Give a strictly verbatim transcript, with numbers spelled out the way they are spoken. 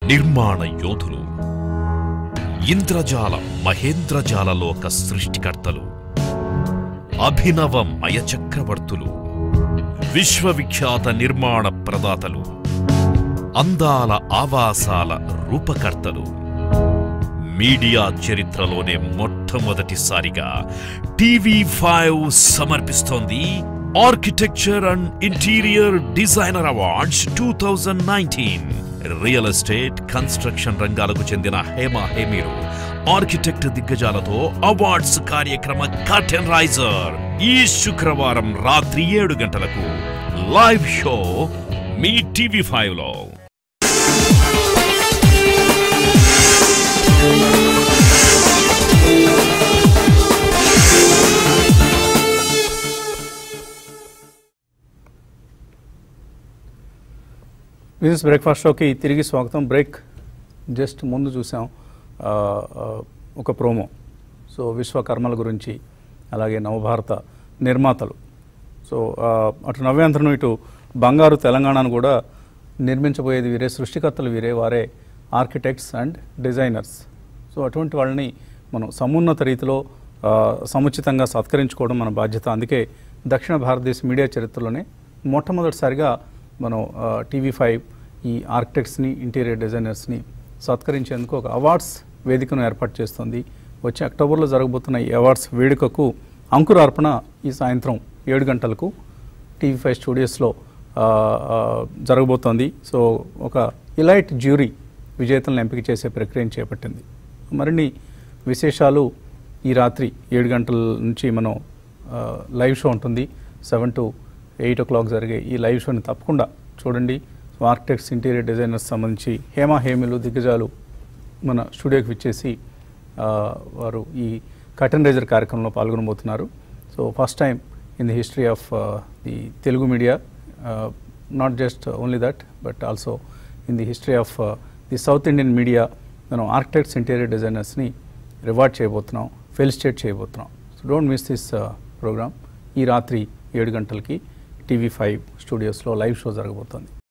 నిర్మాణ యోధులు, ఇంద్రజాల మహేంద్రజాల లోక సృష్టికర్తలు, అభినవ మయ చక్రవర్తులు, విశ్వవిఖ్యాత నిర్మాణ ప్రదాతలు, అందాల ఆవాసాల రూపకర్తలు. మీడియా చరిత్రలోనే మొట్టమొదటిసారిగా టీవీ ఫైవ్ సమర్పిస్తోంది architecture and interior designer awards two thousand nineteen. Real estate, construction రంగాలకు చెందిన హేమా హేమీలు, ఆర్కిటెక్ట్ దిగ్గజాలతో అవార్డ్స్ కార్యక్రమ కర్టెన్ రైజర్ ఈ శుక్రవారం రాత్రి ఏడు గంటలకు లైవ్ షో మీ టీవీ ఫైవ్ లో. బిజినెస్ బ్రేక్ఫాస్ట్ షోకి తిరిగి స్వాగతం. బ్రేక్ జస్ట్ ముందు చూసాం ఒక ప్రోమో. సో విశ్వకర్మల గురించి, అలాగే నవభారత నిర్మాతలు. సో అటు నవ్యాంధ్రను, ఇటు బంగారు తెలంగాణను కూడా నిర్మించబోయేది వీరే, సృష్టికర్తలు వీరే, వారే ఆర్కిటెక్ట్స్ అండ్ డిజైనర్స్. సో అటువంటి వాళ్ళని మనం సమున్నత రీతిలో సముచితంగా సత్కరించుకోవడం మన బాధ్యత. అందుకే దక్షిణ భారతదేశ మీడియా చరిత్రలోనే మొట్టమొదటిసారిగా మనం టీవీ ఫైవ్ ఈ ఆర్కిటెక్ట్స్ని, ఇంటీరియర్ డిజైనర్స్ని సత్కరించేందుకు ఒక అవార్డ్స్ వేదికను ఏర్పాటు చేస్తుంది. వచ్చే అక్టోబర్లో జరగబోతున్న ఈ అవార్డ్స్ వేడుకకు అంకురార్పణ ఈ సాయంత్రం ఏడు గంటలకు టీవీ ఫైవ్ స్టూడియోస్లో జరగబోతోంది. సో ఒక ఇలైట్ జ్యూరీ విజేతలను ఎంపిక చేసే ప్రక్రియను చేపట్టింది. మరిన్ని విశేషాలు ఈ రాత్రి ఏడు గంటల నుంచి మనం లైవ్ షో ఉంటుంది. Seven to eight o'clock జరిగే ఈ లైవ్ షోని తప్పకుండా చూడండి. ఆర్కిటెక్ట్స్, ఇంటీరియర్ డిజైనర్స్ సంబంధించి హేమా హేమీలు దిగ్గజాలు మన స్టూడియోకి విచ్చేసి వారు ఈ కర్టెన్ రైజర్ కార్యక్రమంలో పాల్గొనబోతున్నారు. So first time in the history of the Telugu media, not just only that but also in the history of the south Indian media మనం ఆర్కిటెక్ట్స్, ఇంటీరియర్ డిజైనర్స్ని రివార్డ్ చేయబోతున్నాం, ఫెలిసిటేట్ చేయబోతున్నాం. So don't miss this programme. ఈ రాత్రి ఏడు గంటలకి TV five స్టూడియోస్లో live show జరగబోతోంది.